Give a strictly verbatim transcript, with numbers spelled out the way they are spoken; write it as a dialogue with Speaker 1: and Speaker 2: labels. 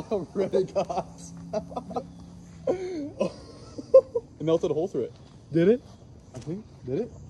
Speaker 1: how red it got.
Speaker 2: It melted a hole through it.
Speaker 1: Did it? I think. Did it?